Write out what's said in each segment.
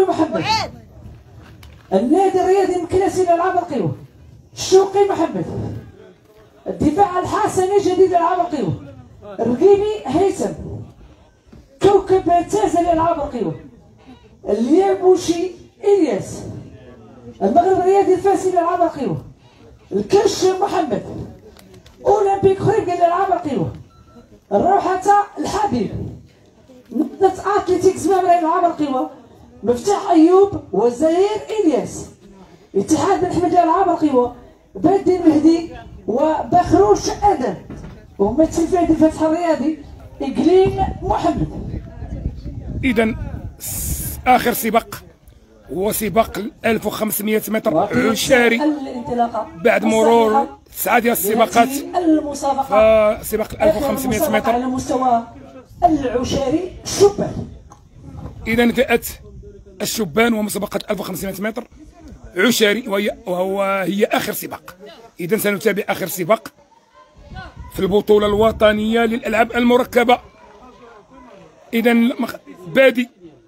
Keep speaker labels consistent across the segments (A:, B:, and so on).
A: محمد. النادي الرياضي المكناسي لألعاب القوى الشوقي محمد. الدفاع الحسني جديد لألعاب القوى الرقيبي هيثم. كوكب تازة لألعاب القوى اليابوشي إلياس. المغرب الرياضي الفاسي لألعاب القوى الكرش محمد. أولمبيك خريبكا لألعاب القوى الروحة الحبيب. نقطة أتليتيك زمامرة لألعاب القوى مفتاح أيوب وزهير إلياس. اتحاد بن حمد لألعاب القوى بدي المهدي وبخروش أدم. وممثل فهد الفتح الرياضي إقليم محمد.
B: إذا آخر سباق هو سباق 1500 متر عشاري بعد مرور 9 ديال السباقات. فسباق 1500 متر
A: على مستوى العشاري الشبان.
B: إذا فئة الشبان ومسابقة 1500 متر عشاري وهي آخر سباق. إذا سنتابع آخر سباق في البطولة الوطنية للألعاب المركبة. إذا بادي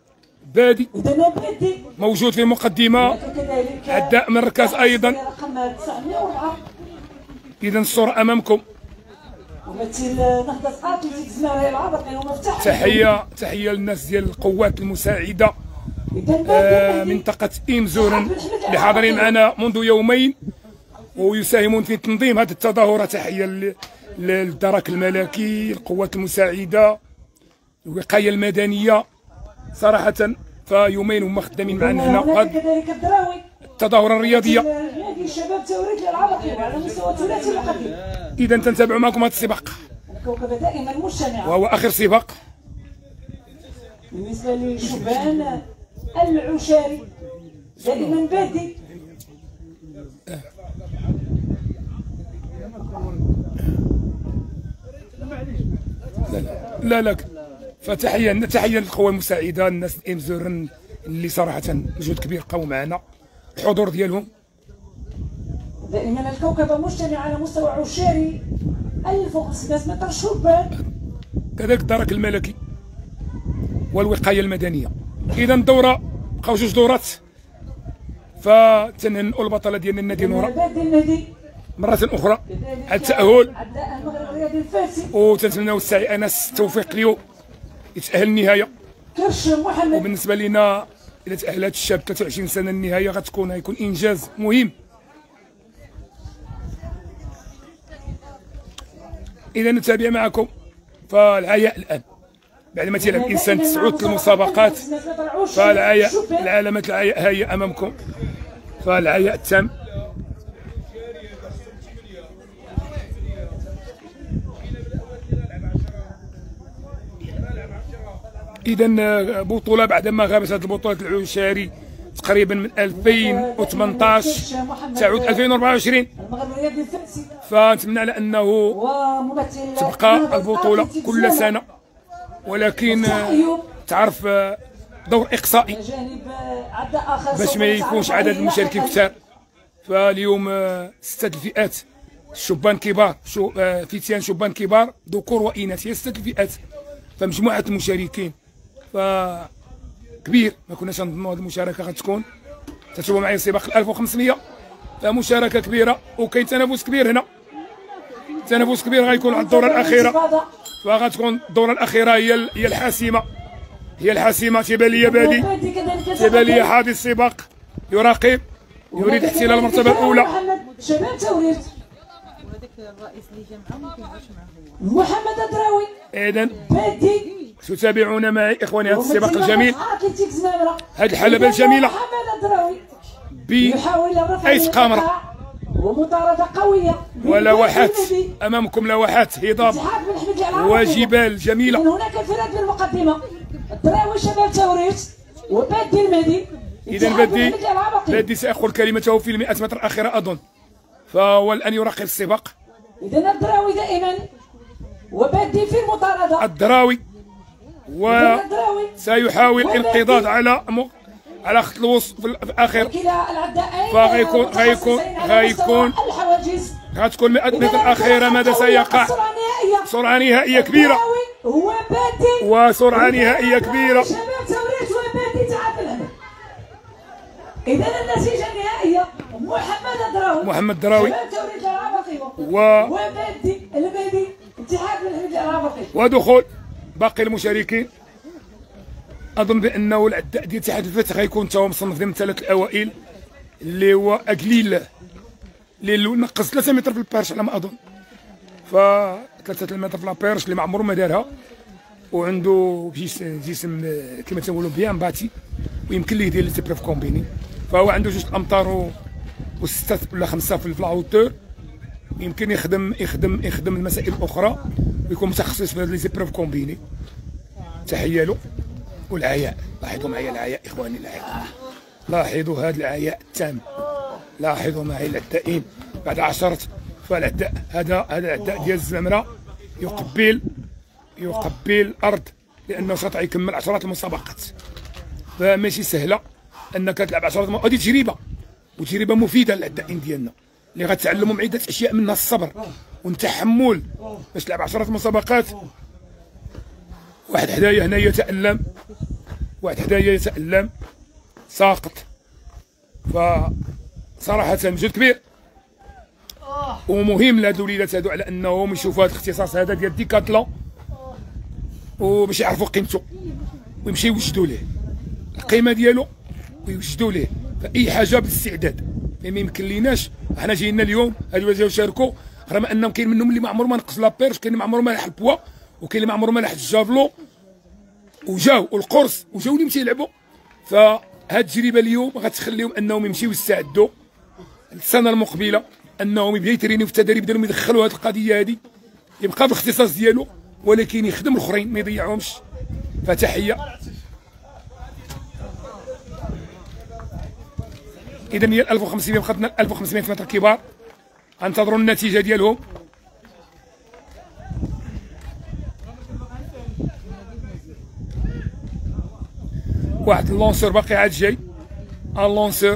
B: موجود في المقدمة، عداء مركز أيضا. إذا الصورة أمامكم. تحية للناس ديال القوات المساعدة منطقة إمزورن اللي حاضرين معنا منذ يومين ويساهمون في تنظيم هذه التظاهرة. تحية للدرك الملكي، القوات المساعدة، الوقاية المدنية. صراحة فيومين هم خدامين معنا هنا التظاهرة الرياضية. إذا تنتابع معكم هذا السباق وهو آخر سباق
A: بالنسبة لشبان العشاري دائما بادي.
B: لا فتحية للقوى المساعدة، الناس إمزورن اللي صراحة مجهود كبير قاموا معنا. الحضور ديالهم
A: دائما الكوكبة مجتمع على مستوى عشاري 1500 متر شبان.
B: كذلك الدرك الملكي والوقاية المدنية. إذا الدورة بقاو 2 دورات. فتنهنئوا البطلة ديالنا النادي نورا مرة أخرى على التأهل، وتنتمناو السعي أنس التوفيق اليوم يتأهل النهاية. وبالنسبة لنا إذا تأهل هذا الشاب 23 سنة النهاية غيكون إنجاز مهم. إذا نتابع معكم. فالعياء الآن بعد ما تلعب الإنسان 9 المسابقات العلامات العياء هي أمامكم. فالعياء التام. إذا بطولة بعدما غابت هذه البطولة العشاري تقريبا من 2018 تعود 2024. فنتمنى على أنه تبقى البطولة كل سنة، ولكن تعرف دور إقصائي باش ما يكونش عدد المشاركين كثار. فاليوم 6 الفئات شبان كبار فتيان شبان كبار ذكور وإناث، هي 6 الفئات. فمجموعة المشاركين فكبير، ما كناش نظنوا هذه المشاركة غتكون. تتابعوا معايا سباق 1500 فمشاركة كبيرة وكاين تنافس كبير هنا. تنافس كبير غيكون على الدورة الأخيرة، فغتكون الدورة الأخيرة هي الحاسمة. تيبان لي بادي، تيبان لي حاضي السباق يراقب يريد احتلال المرتبة الأولى.
A: محمد الدراوي.
B: إذن تتابعون معي إخواني هذا السباق الجميل، هذه الحلبة الجميلة بأيس قامرة
A: ومطاردة قوية
B: ولوحات أمامكم، لوحات هضاب وجبال جميلة.
A: من هناك انفراد بالمقدمة الدراوي شباب توريت وبادي المهدي.
B: إذا بادي سيأخذ كلمته في 100 متر أخيرة أظن، فهو الآن يراقب السباق.
A: إذا الدراوي دائما وبادي في المطاردة.
B: الدراوي وسيحاول الانقضاض على خط الوسط في الأخير. غتكون 100 متر أخيرة. ماذا سيقع؟ سرعة نهائية كبيرة
A: اذا النتيجه النهائيه
B: محمد الدراوي
A: شباب توريد العراقي البادي اتحاد الحميد العراقي.
B: ودخول باقي المشاركين. اظن بانه العداء ديال اتحاد الفتح غيكون تا هو مصنف ضمن الثلاث الاوائل، اللي هو اكليل اللي نقص 3 متر في البيرش على ما اظن، ف 3 متر في البيرش اللي ما عمره ما دارها، وعنده جسم كما تنقولوا بيان باتي، ويمكن ليه يدير لي بروف كومبيني. فهو عنده 2 امتار و6 ولا 5 في الهوتور، يمكن يخدم المسائل الاخرى ويكون متخصص في هذه لي بروف كومبيني. تحيه له. والعياء، لاحظوا معايا العياء اخواني، العياء، لاحظوا هذا العياء التام، لاحظوا معي العدائين بعد عشرة. فالعداء هذا العداء ديال الزمره يقبل الارض، لانه شرط يكمل عشرات المسابقات، فماشي سهله انك تلعب عشرات. هذه تجربه، وتجربه مفيده للعدائين ديالنا اللي غتعلموا عده اشياء، منها الصبر والتحمل باش تلعب عشرات المسابقات. واحد حدايا هنا يتألم، واحد حدايا يتألم ساقط. فصراحة مجهود كبير ومهم لهاد الوليدات هادو، على انهم يشوفوا هذا الاختصاص هذا ديال ديكاتلون وباش يعرفوا قيمته ويمشيو يوجدوا ليه القيمة ديالو ويوجدوا ليه. فأي حاجة بالاستعداد، ما يمكن ليناش حنا جايين اليوم هادو جاو شاركوا، رغم انهم كاين منهم اللي ما عمره ما نقص لابيرش، كاين اللي ما عمره ما لاح البوا، وكاين اللي ما عمره ما لاح الجافلو، وجاو والقرص وجاو اللي يمشيو يلعبوا. فهاد التجربه اليوم غتخليهم انهم يمشيو يستعدوا السنه المقبله، انهم يبداو يترينيو في التدريب ديالهم، يدخلوا هاد القضيه هادي، يبقى في الاختصاص ديالو ولكن يخدم الاخرين ما يضيعهمش. فتحيه. اذا هي 1500 بقاتنا 1500 متر كبار، غنتظروا النتيجه ديالهم. واحد اللونسور باقي عاد جاي، اللونسور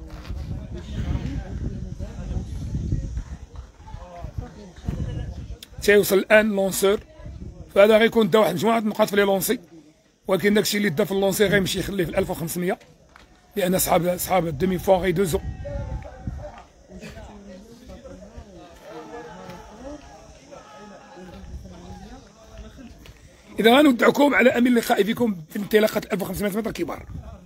B: تيوصل الان لونسور. فهذا غيكون دا واحد مجموعه النقاط في لي لونسي، ولكن داكشي اللي دا في اللونسي غيمشي يخليه في 1500، لان صحاب الدومي فون غيدوزو. إذا غنودعكم على أمل اللقاء بكم في انطلاقة 1500 متر كبار.